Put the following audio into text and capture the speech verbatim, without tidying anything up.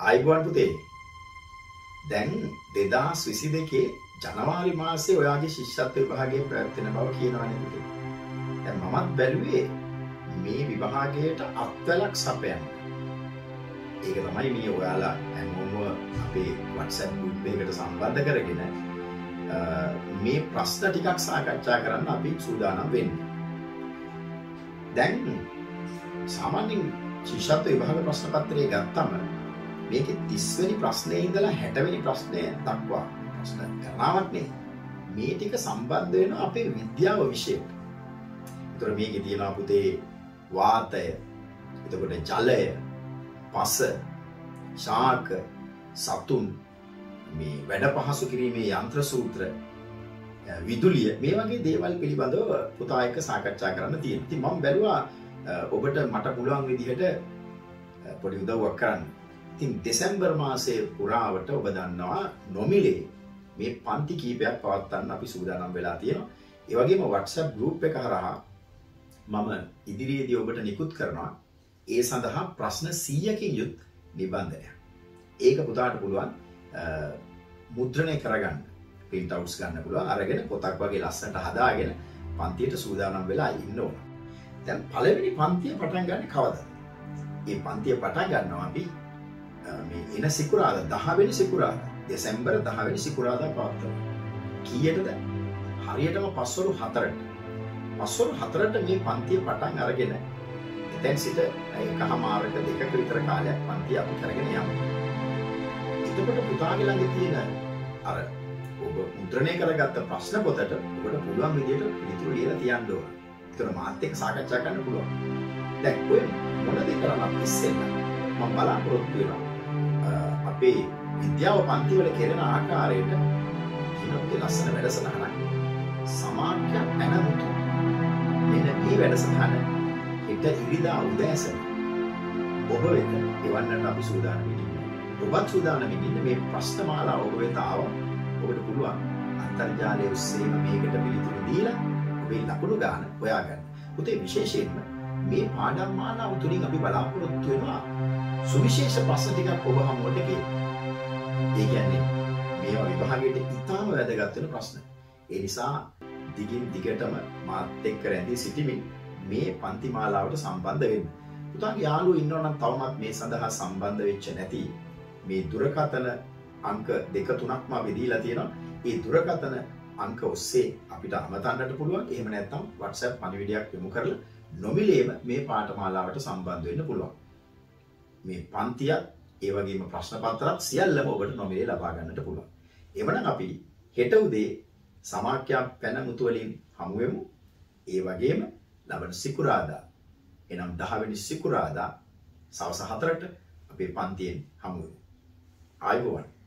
ආයිබෝන් පුතේ. දැන් දෙදාස් විසි දෙකේ ජනවාරි මාසයේ ඔයාගේ ශිෂ්‍යත්ව විභාගයේ ප්‍රවර්තන බව කියනවනේ පුතේ. දැන් මමත් බැලුවේ මේ විභාගයට අත්වලක් සපයන්න. ඒක තමයි මේ ඔයාලා හැමෝම අපේ WhatsApp group එකකට සම්බන්ධ කරගෙන මේ ප්‍රශ්න ටිකක් සාකච්ඡා කරන්න අපි සූදානම් වෙන්නේ. දැන් සාමාන්‍යයෙන් ශිෂ්‍යත්ව විභාග ප්‍රශ්න පත්‍රය ගත්තම මේකේ තිස් වෙනි ප්‍රශ්නේ ඉඳලා හැට වෙනි ප්‍රශ්නය දක්වා ප්‍රශ්න ගණනාවක් නේ. මේ ටික සම්බන්ධ වෙනවා අපේ විද්‍යාව විෂයට. ඒතර මේකේ තියෙනවා පුතේ වාතය, එතකොට ජලය, පස, ශාක, සතුන්, මේ වැඩ පහසු කිරීමේ යන්ත්‍ර සූත්‍ර, විදුලිය, මේ වගේ දේවල් පිළිබඳව පුතා එක්ක සාකච්ඡා කරන්න තියෙනවා. ඉතින් මම බැලුවා ඔබට මට පුළුවන් විදිහට පොඩි උදව්වක් කරන්න. ඉතින් දෙසැම්බර් මාසයේ පුරාවට ඔබ දන්නවා නොමිලේ මේ පන්ති කීපයක් පවත්වන්න අපි සූදානම් වෙලා තියෙනවා. ඒ වගේම WhatsApp group එක හරහා මම ඉදිරියේදී ඔබට නිකුත් කරනවා ඒ සඳහා ප්‍රශ්න සීයකින් යුත් නිබන්ධනයක්. ඒක පුතාට පුළුවන් මුද්‍රණය කරගන්න, print outs ගන්න පුළුවන්. අරගෙන පොතක් වගේ ලස්සනට හදාගෙන පන්තියට සූදානම් වෙලා ඉන්න ඕන. දැන් පළවෙනි පන්තිය පටන් ගන්න කවදද? මේ පන්තිය පටන් ගන්නවා අපි මේ එන සිකුරාදා දහ වෙනි සිකුරාදා දෙසැම්බර් දහ වෙනි සිකුරාදා පවත්වනවා. කීයටද? හරියටම පස්වරු හතරට. පස්වරු හතරට මේ පන්තිය පටන් අරගෙන එතෙන් සිට එකහමාරක දෙකක විතර කාලයක් පන්තිය අපි කරගෙන යමු. එතකොට පුතාගේ ළඟ තියෙන අර ඔබ මුද්‍රණය කරගත්ත ප්‍රශ්න පොතට ඔබට පුළුවන් විදිහට පිළිතුරු ලියලා තියන්න ඕන. ඒතර මාත් එක්ක සාකච්ඡා කරන්න පුළුවන්. දැන් ඔය මොන දේ කරන්නත් ඉස්සෙල්ලා මම බලාපොරොත්තු වෙනවා අපේ විද්‍යාව පන්ති වල කෙරෙන ආකාරයට කිනොත් ලස්සන වැඩසටහනක් සමාජ්‍ය පැනමුතු මෙන්න මේ වැඩසටහන හෙට ඉරිදා උදෑසන ඔබ වෙත එවන්නට අපි සූදානම් වෙන්නේ. ඔබත් සූදානම් වෙන්නේ මේ ප්‍රශ්න මාලාව ඔබ වෙත ආව. ඔබට පුළුවන් අන්තර්ජාලය ඔස්සේම මේකට පිළිතුරු දීලා ඔබේ ලකුණු ගන්න හොයාගන්න. පුතේ විශේෂයෙන්ම මේ පාඩම් මාලාව තුලින් අපි බලාපොරොත්තු වෙනවා සුවිශේෂ ප්‍රශ්න ටිකක් ඔබ හමුවට ගේන්න. ඒ කියන්නේ මේවා විභාගයට ඉතාම වැදගත් වෙන ප්‍රශ්න. ඒ නිසා දිගින් දිගටම මාත් එක්ක රැඳී සිටිමින් මේ පන්ති මාලාවට සම්බන්ධ වෙන්න. පුතාගේ යාළුවෝ ඉන්නවා නම් තවමත් මේ සඳහා සම්බන්ධ වෙච්ච නැති මේ දුරකථන අංක දෙක තුනක්ම අපි දීලා තියෙනවා. ඒ දුරකථන අංක ඔස්සේ අපිට අමතන්නට පුළුවන්. එහෙම නැත්නම් WhatsApp පණිවිඩයක් යොමු කරලා නොමිලේම මේ පාඨමාලාවට සම්බන්ධ වෙන්න පුළුවන්. මේ පන්තියත් ඒ වගේම ප්‍රශ්න පත්‍රත් සියල්ලම ඔබට නොමිලේ ලබා ගන්නට පුළුවන්. එවනම් අපි හෙට උදේ සමාඛ්‍යා පැනමුතු වලින් හමු වෙමු. ඒ වගේම ලබන සිකුරාදා එනම් දහ වෙනි සිකුරාදා සවස් හතරට අපේ පන්තියෙන් හමු වෙමු. ආයුබෝවන්.